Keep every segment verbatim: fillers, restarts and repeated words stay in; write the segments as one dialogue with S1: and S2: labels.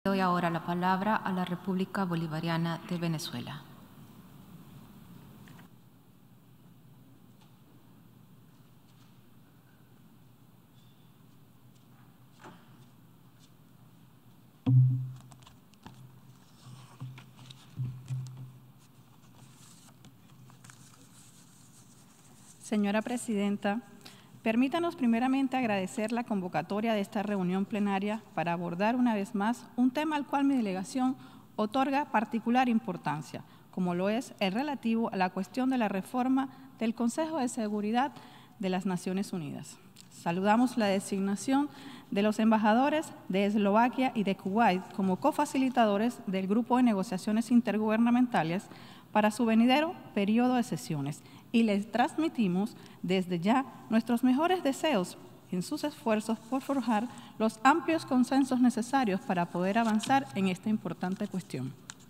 S1: Doy ahora la palabra a la República Bolivariana de Venezuela.
S2: Señora Presidenta, permítanos primeramente agradecer la convocatoria de esta reunión plenaria para abordar una vez más un tema al cual mi delegación otorga particular importancia, como lo es el relativo a la cuestión de la reforma del Consejo de Seguridad de las Naciones Unidas. Saludamos la designación de los embajadores de Eslovaquia y de Kuwait como cofacilitadores del Grupo de Negociaciones Intergubernamentales para su venidero periodo de sesiones y les transmitimos desde ya nuestros mejores deseos en sus esfuerzos por forjar los amplios consensos necesarios para poder avanzar en esta importante cuestión.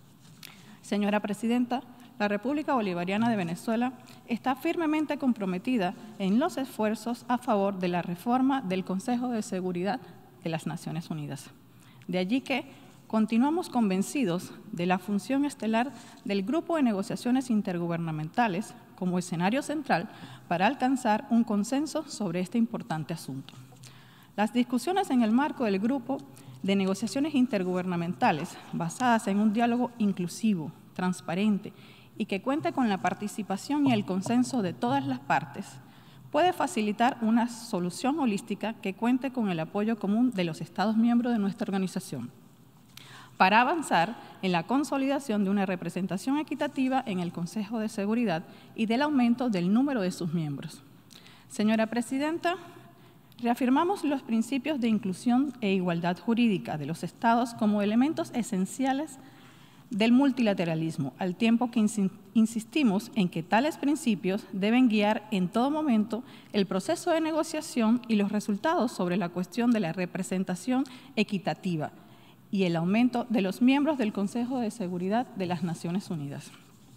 S2: Señora Presidenta, la República Bolivariana de Venezuela está firmemente comprometida en los esfuerzos a favor de la reforma del Consejo de Seguridad de las Naciones Unidas. De allí que continuamos convencidos de la función estelar del Grupo de Negociaciones Intergubernamentales como escenario central para alcanzar un consenso sobre este importante asunto. Las discusiones en el marco del Grupo de Negociaciones Intergubernamentales, basadas en un diálogo inclusivo, transparente y que cuente con la participación y el consenso de todas las partes, puede facilitar una solución holística que cuente con el apoyo común de los Estados miembros de nuestra organización, para avanzar en la consolidación de una representación equitativa en el Consejo de Seguridad y del aumento del número de sus miembros. Señora Presidenta, reafirmamos los principios de inclusión e igualdad jurídica de los Estados como elementos esenciales del multilateralismo, al tiempo que insistimos en que tales principios deben guiar en todo momento el proceso de negociación y los resultados sobre la cuestión de la representación equitativa y el aumento de los miembros del Consejo de Seguridad de las Naciones Unidas.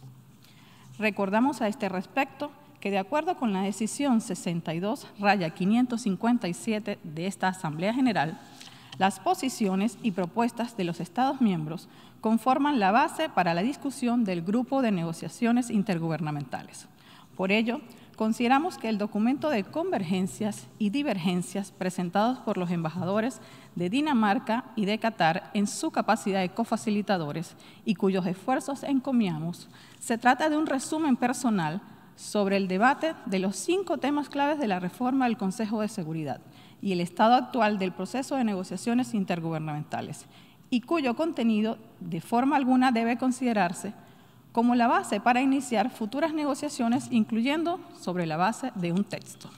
S2: Recordamos a este respecto que, de acuerdo con la decisión sesenta y dos raya quinientos cincuenta y siete de esta Asamblea General, las posiciones y propuestas de los Estados miembros conforman la base para la discusión del Grupo de Negociaciones Intergubernamentales. Por ello, consideramos que el documento de convergencias y divergencias presentados por los embajadores de Dinamarca y de Qatar en su capacidad de cofacilitadores y cuyos esfuerzos encomiamos, se trata de un resumen personal sobre el debate de los cinco temas claves de la reforma del Consejo de Seguridad y el estado actual del proceso de negociaciones intergubernamentales, y cuyo contenido de forma alguna debe considerarse como la base para iniciar futuras negociaciones, incluyendo sobre la base de un texto.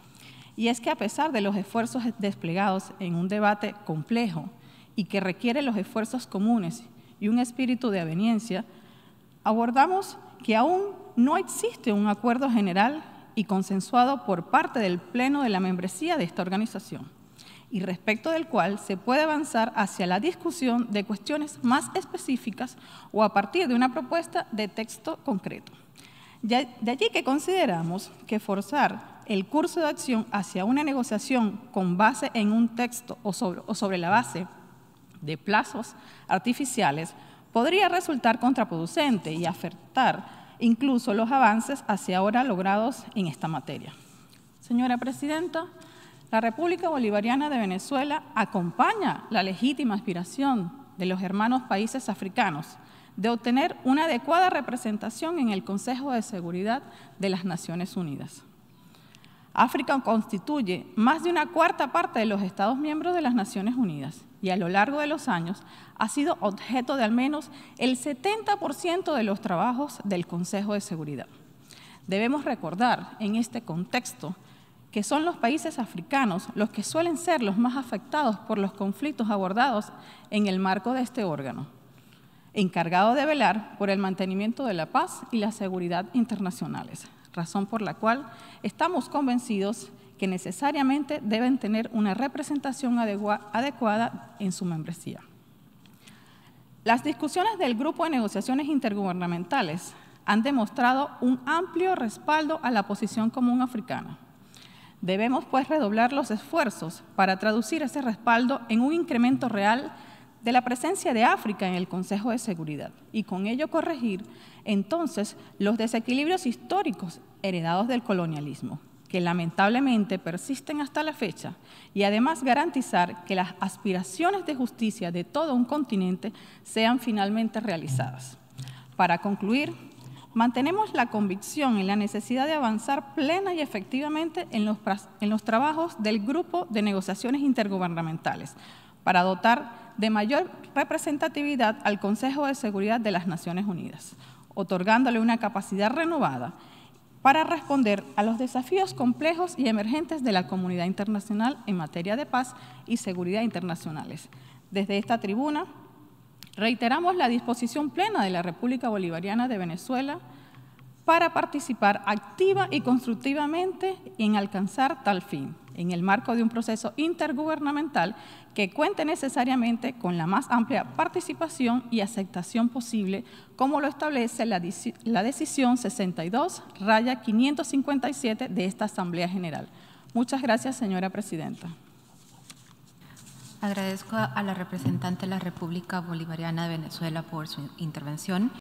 S2: Y es que a pesar de los esfuerzos desplegados en un debate complejo y que requiere los esfuerzos comunes y un espíritu de aveniencia, abordamos que aún no existe un acuerdo general y consensuado por parte del Pleno de la membresía de esta organización, y respecto del cual se puede avanzar hacia la discusión de cuestiones más específicas o a partir de una propuesta de texto concreto. De allí que consideramos que forzar el curso de acción hacia una negociación con base en un texto o sobre, o sobre la base de plazos artificiales podría resultar contraproducente y afectar incluso los avances hacia ahora logrados en esta materia. Señora Presidenta, la República Bolivariana de Venezuela acompaña la legítima aspiración de los hermanos países africanos de obtener una adecuada representación en el Consejo de Seguridad de las Naciones Unidas. África constituye más de una cuarta parte de los Estados miembros de las Naciones Unidas y a lo largo de los años ha sido objeto de al menos el setenta por ciento de los trabajos del Consejo de Seguridad. Debemos recordar en este contexto que son los países africanos los que suelen ser los más afectados por los conflictos abordados en el marco de este órgano, encargado de velar por el mantenimiento de la paz y la seguridad internacionales, razón por la cual estamos convencidos que necesariamente deben tener una representación adecuada en su membresía. Las discusiones del Grupo de Negociaciones Intergubernamentales han demostrado un amplio respaldo a la posición común africana. Debemos, pues, redoblar los esfuerzos para traducir ese respaldo en un incremento real de la presencia de África en el Consejo de Seguridad y con ello corregir entonces los desequilibrios históricos heredados del colonialismo, que lamentablemente persisten hasta la fecha, y además garantizar que las aspiraciones de justicia de todo un continente sean finalmente realizadas. Para concluir, mantenemos la convicción en la necesidad de avanzar plena y efectivamente en los, en los trabajos del Grupo de Negociaciones Intergubernamentales para dotar de mayor representatividad al Consejo de Seguridad de las Naciones Unidas, otorgándole una capacidad renovada para responder a los desafíos complejos y emergentes de la comunidad internacional en materia de paz y seguridad internacionales. Desde esta tribuna, reiteramos la disposición plena de la República Bolivariana de Venezuela para participar activa y constructivamente en alcanzar tal fin, en el marco de un proceso intergubernamental que cuente necesariamente con la más amplia participación y aceptación posible, como lo establece la, la decisión sesenta y dos, raya quinientos cincuenta y siete de esta Asamblea General. Muchas gracias, señora Presidenta.
S1: Agradezco a la representante de la República Bolivariana de Venezuela por su intervención.